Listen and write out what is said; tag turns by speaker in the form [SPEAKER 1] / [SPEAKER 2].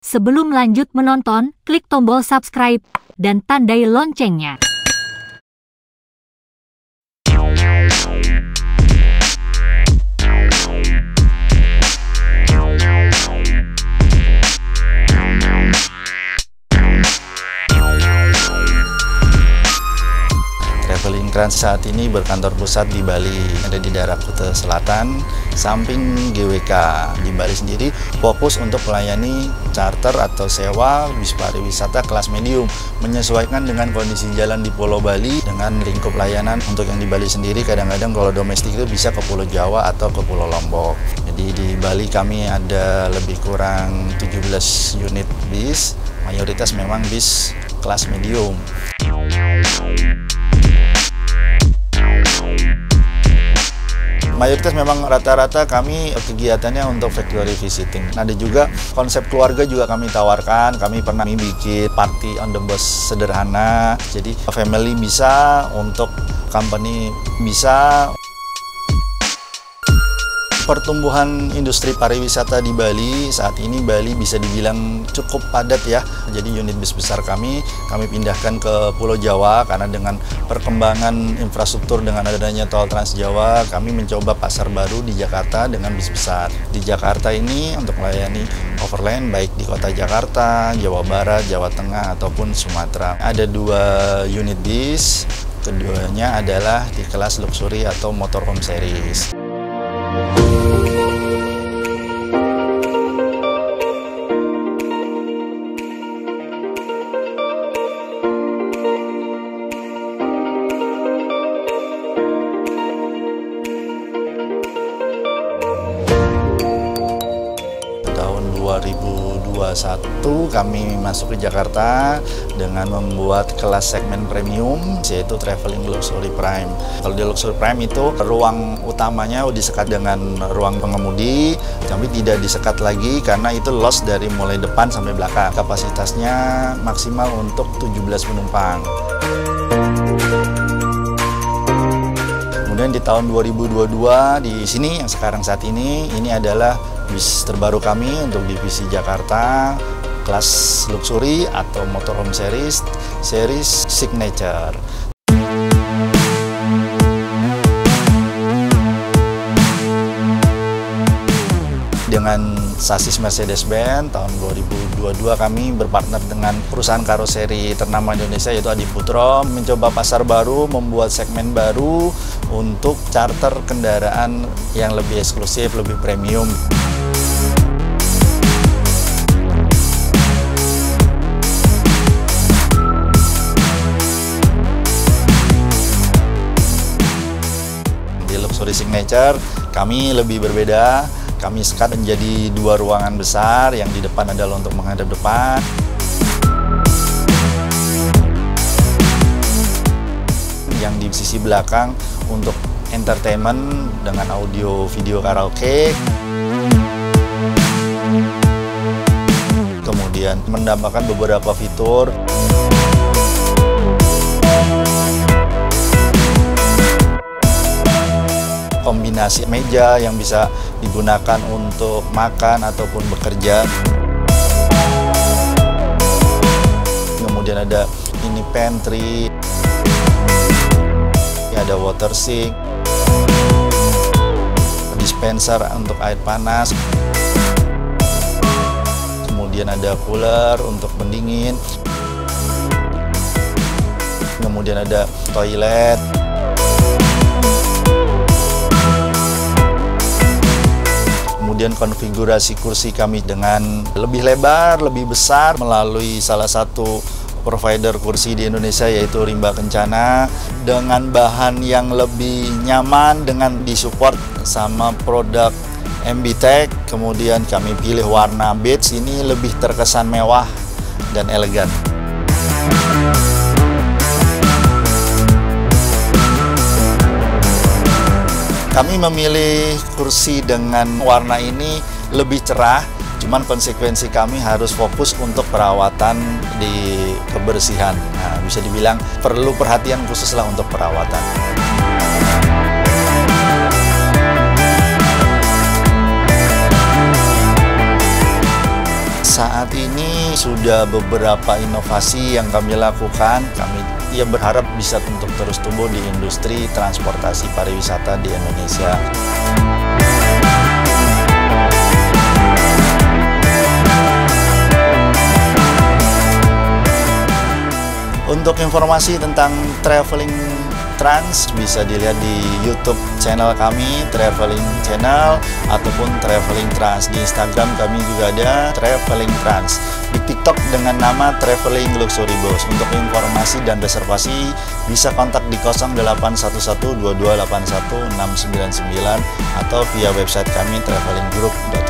[SPEAKER 1] Sebelum lanjut menonton, klik tombol subscribe dan tandai loncengnya.
[SPEAKER 2] Traveling Crunch saat ini berkantor pusat di Bali, ada di daerah Kuta Selatan, samping GWK. Di Bali sendiri fokus untuk melayani charter atau sewa bis pariwisata kelas medium, menyesuaikan dengan kondisi jalan di Pulau Bali dengan lingkup layanan. Untuk yang di Bali sendiri kadang-kadang kalau domestik itu bisa ke Pulau Jawa atau ke Pulau Lombok. Jadi di Bali kami ada lebih kurang 17 unit bis, mayoritas memang bis kelas medium. Mayoritas memang rata-rata kami kegiatannya untuk factory visiting. Ada juga konsep keluarga juga kami tawarkan. Kami pernah bikin party on the bus sederhana. Jadi family bisa, untuk company bisa. Pertumbuhan industri pariwisata di Bali saat ini, Bali bisa dibilang cukup padat ya. Jadi unit bis besar kami pindahkan ke Pulau Jawa karena dengan perkembangan infrastruktur dengan adanya tol Trans Jawa, kami mencoba pasar baru di Jakarta dengan bis besar. Di Jakarta ini untuk melayani overland baik di kota Jakarta, Jawa Barat, Jawa Tengah ataupun Sumatera. Ada 2 unit bis, keduanya adalah di kelas luxury atau motorhome series. Tahun 2021 kami masuk ke Jakarta dengan membuat kelas segmen premium, yaitu Traveling Luxury Prime. Kalau di Luxury Prime itu ruang utamanya disekat dengan ruang pengemudi, tapi tidak disekat lagi karena itu loss dari mulai depan sampai belakang. Kapasitasnya maksimal untuk 17 penumpang. Kemudian di tahun 2022 di sini yang sekarang saat ini adalah bis terbaru kami untuk divisi Jakarta, kelas luxury atau motorhome series signature. Dengan sasis Mercedes-Benz tahun 2022 kami berpartner dengan perusahaan karoseri ternama Indonesia yaitu Adiputro, mencoba pasar baru, membuat segmen baru untuk charter kendaraan yang lebih eksklusif, lebih premium. Di Luxury Signature kami lebih berbeda. Kami sekat menjadi 2 ruangan besar, yang di depan adalah untuk menghadap depan. Yang di sisi belakang untuk entertainment dengan audio video karaoke. Kemudian menambahkan beberapa fitur. Kombinasi meja yang bisa digunakan untuk makan ataupun bekerja. Kemudian ada mini pantry, ada water sink, dispenser untuk air panas, kemudian ada cooler untuk pendingin, kemudian ada toilet. Kemudian konfigurasi kursi kami dengan lebih lebar, lebih besar melalui salah satu provider kursi di Indonesia yaitu Rimba Kencana, dengan bahan yang lebih nyaman dengan disupport sama produk MBTech. Kemudian kami pilih warna beige, ini lebih terkesan mewah dan elegan. Kami memilih kursi dengan warna ini lebih cerah, cuman konsekuensi kami harus fokus untuk perawatan di kebersihan. Nah, bisa dibilang perlu perhatian khusus lah untuk perawatan. Saat ini sudah beberapa inovasi yang kami lakukan. Kami berharap bisa untuk terus tumbuh di industri transportasi pariwisata di Indonesia. Untuk informasi tentang Traveling Trans bisa dilihat di YouTube channel kami, Traveling Channel, ataupun Traveling Trans. Di Instagram kami juga ada Traveling Trans. Di TikTok dengan nama Traveling Luxury Bus. Untuk informasi dan reservasi bisa kontak di 081122816999 atau via website kami travelinggroup.com.